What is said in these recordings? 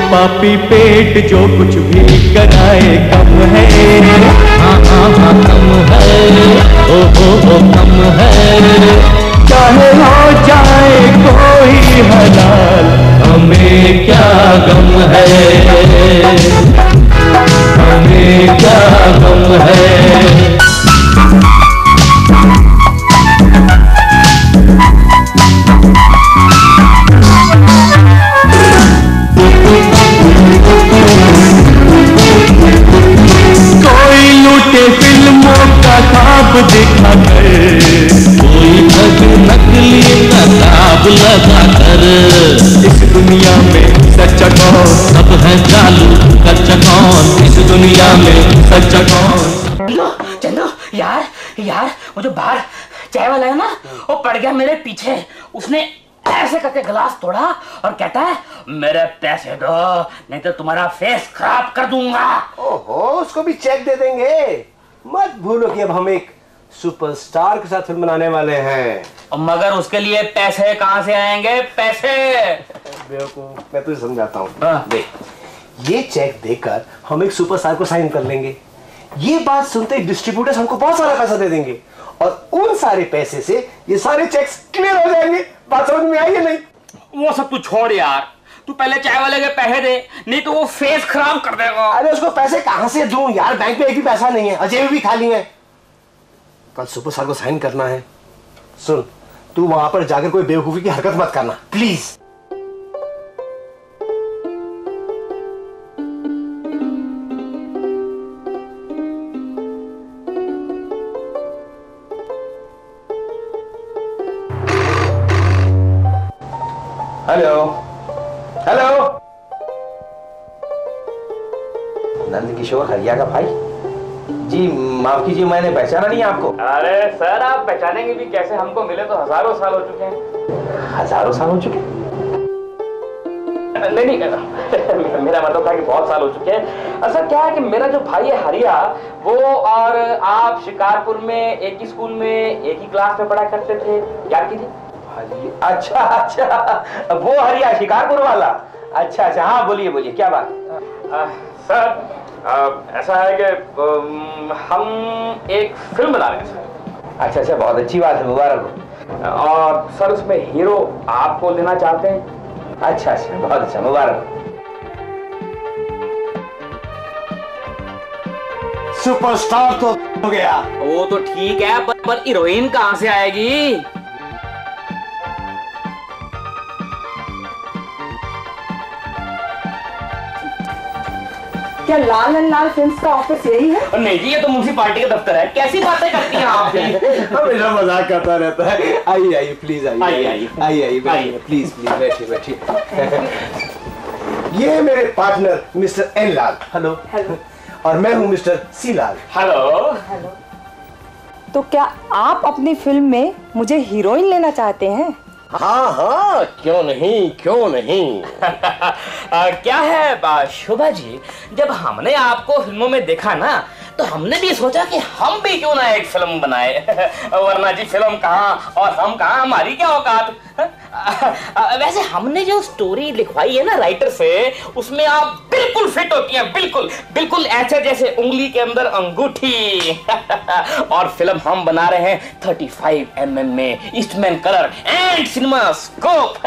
पापी पेट जो कुछ भी कराए कम है। हाँ हाँ हाँ कम है, ओ कम है। चाहे हो जाए कोई हलाल, हमें क्या गम है, हमें क्या गम है। कोई लूटे फिल्मों का ख्वाब दिखा कर, कोई ठग नकली नकाब लगा कर। इस दुनिया में सच्चा कौन, सब है चालू कच्चा कौन। इस दुनिया में सच्चा कौन। चंदू यार यार, वो जो बाहर चाय वाला है ना, वो पड़ गया मेरे पीछे। उसने ऐसे करके गिलास तोड़ा और कहता है मेरे पैसे दो नहीं तो तुम्हारा फेस खराब कर दूंगा। ओहो, उसको भी चेक दे देंगे। मत भूलो कि अब हम एक सुपरस्टार के साथ फिल्म बनाने वाले हैं। मगर उसके लिए पैसे कहाँ से आएंगे? पैसे बेवकूफ, मैं तुझे समझाता हूँ। देख, ये चेक देकर हम एक सुपरस्टार को साइन कर लेंगे। ये बात सुनते ही डिस्ट्रीब्यूटर्स हमको बहुत सारा पैसा दे देंगे और उन सारे पैसे से ये सारे चेक्स क्लियर हो जाएंगे। बात समझ में आई है नहीं? वो सब तू छोड़ यार, तू पहले चाय वाले के पैसे दे, नहीं तो वो फेस खराब कर देगा। अरे उसको पैसे कहां से दूं यार, बैंक में एक भी पैसा नहीं है, जेब भी खाली है। कल सुपरस्टार को साइन करना है। सुन, तू वहां पर जाकर कोई बेवकूफी की हरकत मत करना please. Hello hello, Nand Kishore Hariya का भाई जी, माफ कीजिए मैंने पहचाना नहीं आपको। अरे सर, आप पहचानेंगे भी कैसे? हमको मिले तो हजारों साल हो चुके हैं। हजारों साल हो चुके? नहीं मेरा मतलब था कि बहुत साल हो चुके हैं। असल क्या है कि मेरा जो भाई है हरिया, वो और आप शिकारपुर में एक ही स्कूल में एक ही क्लास में पढ़ा करते थे, याद कीजिए। अच्छा अच्छा, वो हरिया शिकारपुर वाला। अच्छा अच्छा, हाँ बोलिए बोलिए, क्या बात? सर ऐसा है कि हम एक फिल्म बना रहे हैं सर। अच्छा अच्छा, बहुत अच्छी बात है, मुबारक हो। और सर उसमें हीरो आपको लेना चाहते हैं। अच्छा अच्छा, बहुत अच्छा, मुबारक। सुपरस्टार तो हो गया। वो तो ठीक है, पर हीरोइन कहाँ से आएगी? क्या लाल एंड लाल फिल्म्स का ऑफिस यही है? नहीं जी, ये तो म्युनिसिपैलिटी का दफ्तर है। कैसी बातें करती हैं आप? हमेशा मजाक करता रहता है। आइए आइए प्लीज, आइए आइए आइए बैठिए प्लीज प्लीज, बैठिए बैठिए। ये है मेरे partner mister N Lal. Hello hello. और मैं हूँ mister C Lal. Hello hello. तो क्या आप अपनी फिल्म में मुझे हीरोइन लेना चाहते हैं? हाँ हाँ, क्यों नहीं क्यों नहीं। क्या है शोभा जी, जब हमने आपको फिल्मों में देखा ना, तो हमने भी सोचा कि हम भी क्यों ना एक फिल्म बनाए। वरना जी फिल्म कहाँ और हम कहाँ, हमारी क्या औकात। वैसे हमने जो स्टोरी लिखवाई है ना राइटर से, उसमें आप बिल्कुल फिट होती हैं, बिल्कुल बिल्कुल ऐसे जैसे उंगली के अंदर अंगूठी। और फिल्म हम बना रहे हैं 35 mm में, Eastman colour and cinemascope.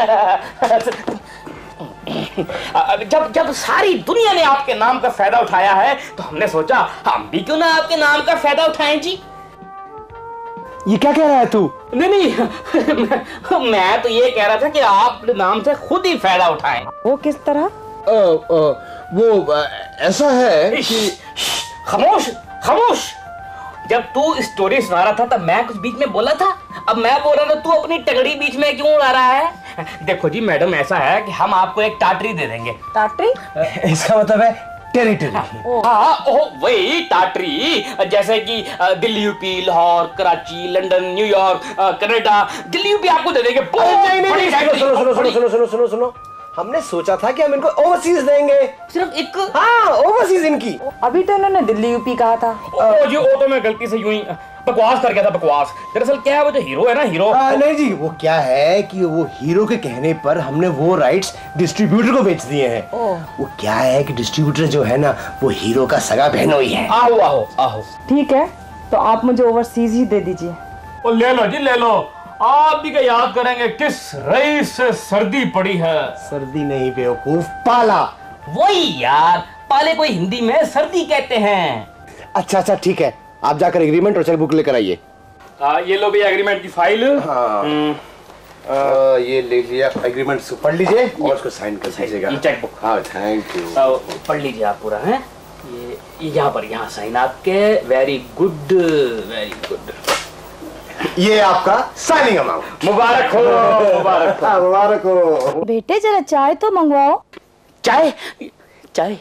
जब सारी दुनिया ने आपके नाम का फायदा उठाया है, तो हमने सोचा हम भी क्यों ना आपके नाम का फायदा उठाएं जी। ये क्या कह रहा है तू? नहीं मैं तो ये कह रहा था कि आप नाम से खुद ही फायदा उठाएं। वो किस तरह? वो ऐसा है कि खामोश खामोश। जब तू स्टोरी सुना रहा था तब मैं कुछ बीच में बोला था, अब मैं बोल रहा था, तू अपनी टगड़ी बीच में क्यों उड़ा रहा है? देखो जी मैडम, ऐसा है कि हम आपको एक टाटरी दे देंगे। टाटरी? इसका मतलब है टेरिटरी। हाँ वही टाटरी, जैसे कि Delhi UP, Lahore, Karachi, London, New York, Canada, Delhi UP आपको दे देंगे। सुनो सुनो सुनो सुनो सुनो सुनो सुनो, हमने सोचा था कि हम इनको ओवरसीज देंगे। सिर्फ एक? हाँ, ओवरसीज इनकी। अभी तो इन्होंने दिल्ली यूपी कहा था। जी वो तो मैं गलती से यूं ही बकवास कर गया था, बकवास। दरअसल क्या है, वो जो हीरो है ना, हीरो नहीं जी, वो क्या है कि वो हीरो के कहने पर हमने वो राइट्स डिस्ट्रीब्यूटर को बेच दिए हैं। वो क्या है कि डिस्ट्रीब्यूटर जो है ना, वो हीरो का सगा बहनोई है। आओ आओ आओ। ठीक है, तो आप मुझे ओवरसीज ही दे दीजिए। ओ ले लो जी, ले लो। आप भी क्या याद करेंगे किस रईस से सर्दी पड़ी है? सर्दी नहीं बेवकूफ, पाला। वही यार, पाले को हिंदी में सर्दी कहते हैं। अच्छा ठीक है, आप जाकर एग्रीमेंट और चेक बुक लेकर आइए। ये लो भी एग्रीमेंट की फाइल। हाँ। ये ले लिया एग्रीमेंट, पढ़ लीजिए और उसको साइन कर दीजिएगा। Cheque book. हाँ, थैंक यू। पढ़ लीजिए आप पूरा। है ये यहाँ पर, यहाँ साइन आपके। Very good, very good. ये आपका साइनिंग अमाउंट। मुबारक हो, मुबारक हो। मुबारक हो। बेटे जरा चाय तो मंगवाओ। चाय? चाय?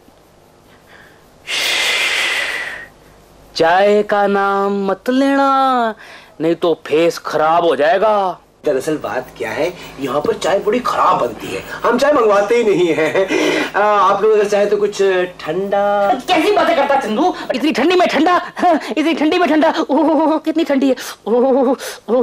चाय का नाम मत लेना, नहीं तो फेस खराब हो जाएगा। दरअसल बात क्या है, यहाँ पर चाय बड़ी खराब बनती है, हम चाय मंगवाते ही नहीं हैं। आप लोग अगर चाहे तो कुछ ठंडा। कैसी बातें करता चंदू, इतनी ठंडी में ठंडा, इतनी ठंडी में ठंडा। ओह कितनी ठंडी है। ओह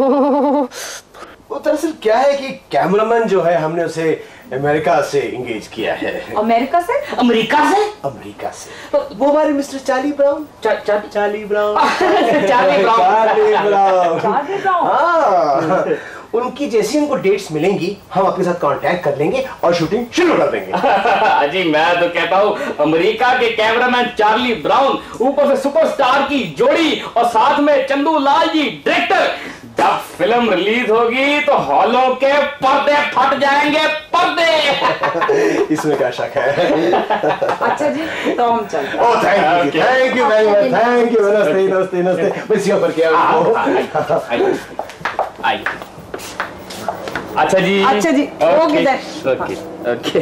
वो दरअसल क्या है कि कैमरामैन जो है, हमने उसे अमेरिका से इंगेज किया है। अमेरिका से? अमेरिका से? अमेरिका से। वो हमारे mister Charlie Brown. Charlie Brown. Charlie Brown. हाँ, उनकी जैसी उनको डेट्स मिलेंगी, हम अपने साथ कांटेक्ट कर लेंगे और शूटिंग शुरू कर देंगे। जी मैं तो कहता हूँ, अमेरिका के कैमरामैन चार्ली ब्राउन, ऊपर से सुपरस्टार की जोड़ी और साथ में चंदू लाल जी डायरेक्टर। जब फिल्म रिलीज होगी तो हॉलों के पर्दे फट जाएंगे, पर्दे। इसमें क्या शक है। अच्छा जी, तो हम चलते हैं। Oh thank you very much, thank you. नमस्ते नमस्ते नमस्ते। बस यहाँ पर क्या। आइए। अच्छा जी, अच्छा जी, okay okay okay.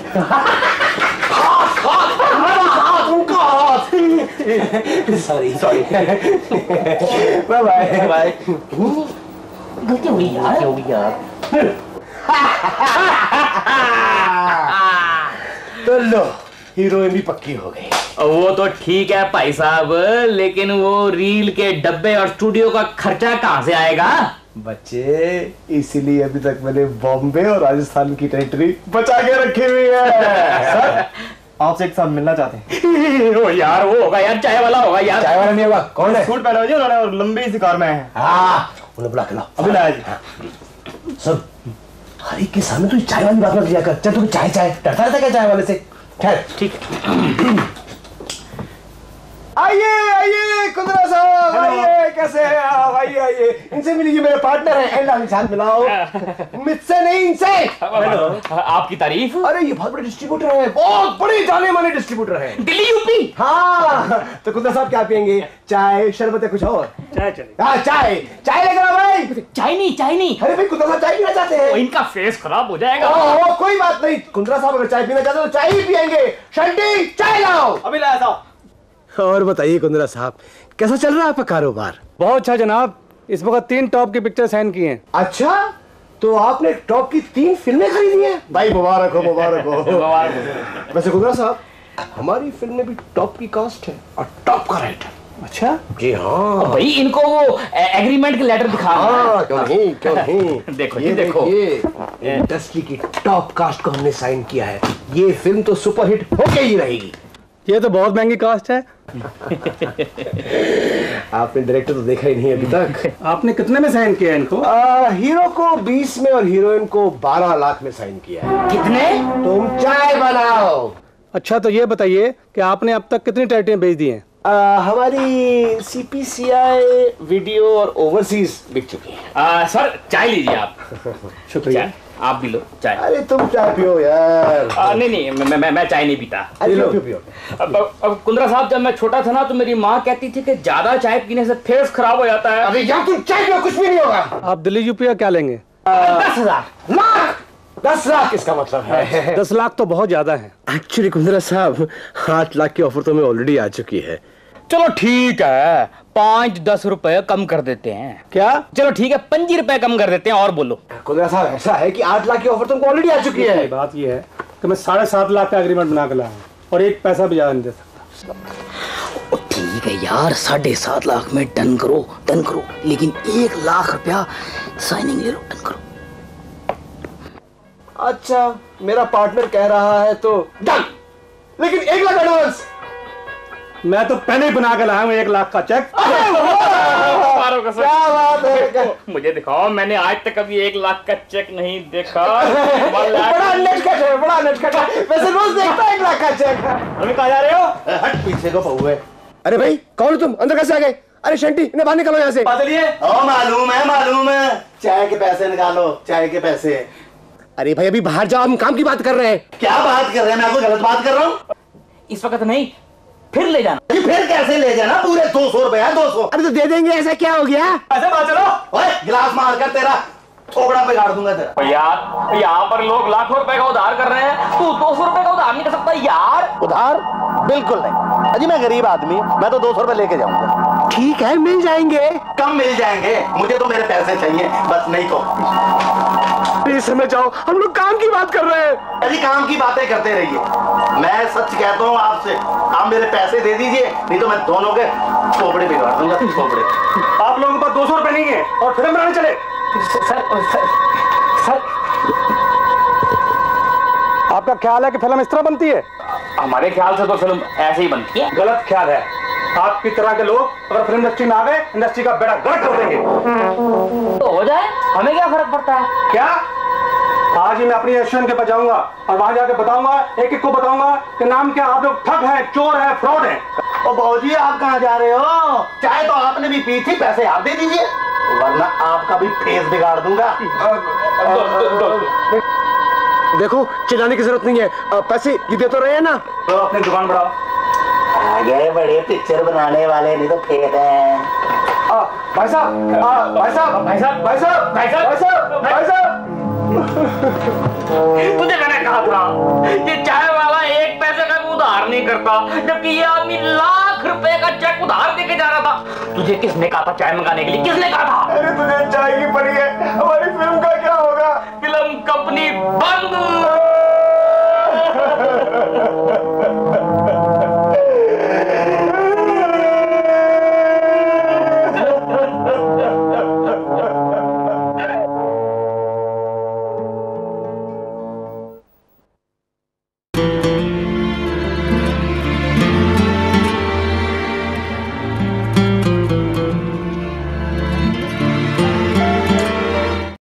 Sorry bye bye bye. गलती हुई यार, तो लो, हीरोइन भी पक्की हो गई। वो तो ठीक है भाई साहब, लेकिन वो रील के डब्बे और स्टूडियो का खर्चा कहाँ से आएगा? बच्चे, इसीलिए अभी तक मैंने बॉम्बे और राजस्थान की टेरिटरी बचा के रखी हुई है। सर, आपसे एक साथ मिलना चाहते हैं। ओ यार, वो होगा यार, चाय वाला होगा यार। चाय वाला नहीं होगा, कौन है? सूट पहना हुआ जी उन्होंने और लंबी सी कार में है। हाँ, उन्हें बुला के लाओ। अभी लाया जी। सब हर एक के सामने तू चाय वाली बात मत किया कर। चल तू चाय डरता रहता क्या चाय वाले से? ठहर। ठीक। आइए आइए कुंद्रा साहब, आइए। कैसे हैं आप? आइए आइए, इनसे मिलिए, मेरे पार्टनर हैं। एंड साथ मिलाओ। मुझसे नहीं, इनसे। आपकी तारीफ। अरे ये बहुत बड़े डिस्ट्रीब्यूटर हैं, बहुत बड़े जाने माने डिस्ट्रीब्यूटर हैं, दिल्ली यूपी। हाँ, तो कुंद्रा साहब क्या पियेंगे? चाय, शरबत या कुछ और? चाय चले। हाँ, चाय लेकर आओ भाई। चाय नहीं। अरे भाई, कुंद्रा साहब चाय पीना चाहते हैं। इनका फेस खराब हो जाएगा। ओह, कोई बात नहीं, कुंद्रा साहब अगर चाय पीना चाहते तो चाय ही पियेंगे। शंटी, चाय लाओ। अभी लाया साहब। और बताइए कुंद्रा साहब, कैसा चल रहा है आपका कारोबार? बहुत अच्छा जनाब, इस वक्त 3 टॉप की पिक्चर साइन की हैं। अच्छा, तो आपने टॉप की 3 फिल्में खरीदी हैं? भाई मुबारक हो, मुबारक हो। वैसे कुंद्रा साहब, हमारी फिल्म में भी टॉप की कास्ट है और टॉप का राइटर। अच्छा जी हाँ भाई, इनको वो एग्रीमेंट के लेटर दिखा। हाँ, क्यों नहीं। देखो ये देखो, ये इंडस्ट्री की टॉप कास्ट को हमने साइन किया है। ये फिल्म तो सुपरहिट होके ही रहेगी। ये तो बहुत महंगी कास्ट है। आपने डायरेक्टर तो देखा ही नहीं अभी तक। आपने कितने में साइन किया इनको? हीरो को 20 में और हीरोइन को 12 लाख में साइन किया है। कितने? तुम चाय बनाओ। अच्छा, तो ये बताइए कि आपने अब तक कितनी टेरिटरियां बेच दी हैं? हमारी सीपीसीआई, वीडियो और ओवरसीज बिक चुकी है। सर चाय लीजिए आप। शुक्रिया। आप भी लो चाय। अरे तुम चाय पियो यार। नहीं, मैं चाय नहीं पीता। अरे पियो। अब कुंद्रा साहब, जब मैं छोटा था ना, तो मेरी माँ कहती थी कि ज्यादा चाय पीने से फेस खराब हो जाता है। अरे यार, तुम चाय पियो, कुछ भी नहीं होगा। आप दिल्ली यूपी का क्या लेंगे? 10,000 लाख। 10 लाख इसका मतलब है। 10 लाख तो बहुत ज्यादा है। एक्चुअली कुंद्रा साहब, 8 लाख की ऑफर तो मैं ऑलरेडी आ चुकी है। चलो ठीक है, 5-10 रुपए कम कर देते हैं। क्या? चलो ठीक है, 5 रुपए कम कर देते हैं। और बोलो। खुदा साहब ऐसा है कि 8 लाख की ऑफर तुमको ऑलरेडी आ चुकी है। बात ये है कि मैं 7.5 लाख का एग्रीमेंट बना के लाया हूँ और एक पैसा भी ज्यादा नहीं दे सकता। ठीक है यार, 7.5 लाख में डन करो, लेकिन 1 लाख रुपया साइनिंग ले लो, डन करो। अच्छा, मेरा पार्टनर कह रहा है तो डन, लेकिन 1 लाख एडवांस। मैं तो पहले ही बना के लाया हूँ 1 लाख का चेक। क्या बात है? मुझे दिखाओ, मैंने आज तक कभी 1 लाख का चेक नहीं देखा। बड़ा नटखट है, बड़ा नटखट है। वैसे रोज देखता है 1 लाख का चेक। अभी कहाँ जा रहे हो? हट पीछे को पहुए। अरे भाई कौन हो तुम? अंदर कैसे आ गए? अरे शंटी, इन्हें बाहर निकालो यहाँ से। मालूम है। चाय के पैसे निकालो, चाय के पैसे। अरे भाई अभी बाहर जाओ, हम काम की बात कर रहे हैं। क्या बात कर रहे हैं? मैं कोई गलत बात कर रहा हूँ? इस वक्त नहीं, फिर ले जाना। फिर कैसे ले जाना? पूरे 200 रुपए है, 200। अरे तो दे देंगे, ऐसा क्या हो गया? ऐसे बात चलो। ओए, गिलास मारकर तेरा थोबड़ा बिगाड़ दूंगा तेरा। यार यहाँ पर लोग लाखों रुपए का उधार कर रहे हैं, तू 200 रुपए का उधार नहीं कर सकता यार। उधार? बिल्कुल नहीं। अजी मैं गरीब आदमी, मैं तो 200 रुपए लेके जाऊंगा। ठीक है, मिल जाएंगे। कम मिल जाएंगे, मुझे तो मेरे पैसे चाहिए बस, नहीं तो। प्लीज समझ जाओ, हम लोग काम की बात कर रहे हैं। अजी काम की बातें करते रहिए, मैं सच कहता हूँ आपसे, आप मेरे पैसे दे दीजिए, नहीं तो मैं दोनों के थोबड़े बिगाड़ दूंगा। थोबड़े। आप लोगों के पास 200 रुपए नहीं है और फिल्म बनाने चले? सर आपका ख्याल है कि फिल्म इस तरह बनती है? हमारे ख्याल से तो फिल्म ऐसे ही बनती है। गलत ख्याल है। आपकी तरह के लोग अगर फिल्म इंडस्ट्री में आ गए, इंडस्ट्री का बेड़ा गर्क कर देंगे। तो हो जाए, हमें क्या फर्क पड़ता है? क्या? आज ही मैं अपनी एशियन के पास जाऊंगा और वहां जाके बताऊंगा, एक एक को बताऊंगा कि नाम क्या, आप लोग ठग हैं, चोर हैं, फ्रॉड हैं। ओ बाबूजी, आप कहाँ जा रहे हो? चाय तो आपने भी पी थी, पैसे आप दे दीजिए, वरना आपका भी फेस बिगाड़ दूंगा। देखो, चिल्लाने की जरूरत नहीं है, पैसे ये दे तो रहे हैं ना। तो अपनी दुकान बढ़ाओ। आगे बड़े पिक्चर बनाने वाले नहीं तो फेल हैं। भाई साहब, भाई साहब, भाई साहब, भाई साहब, भाई साहब, भाई साहब, भाई साहब। तुझे मैंने कहा था, ये चाय वाला 1 पैसे का भी उधार नहीं करता, जबकि ये आदमी लाख रुपए का चेक उधार देके जा रहा था। तुझे किसने कहा था चाय मंगाने के लिए? किसने कहा था? अरे तुझे चाय की पड़ी है, हमारी फिल्म का क्या होगा? फिल्म कंपनी बंद।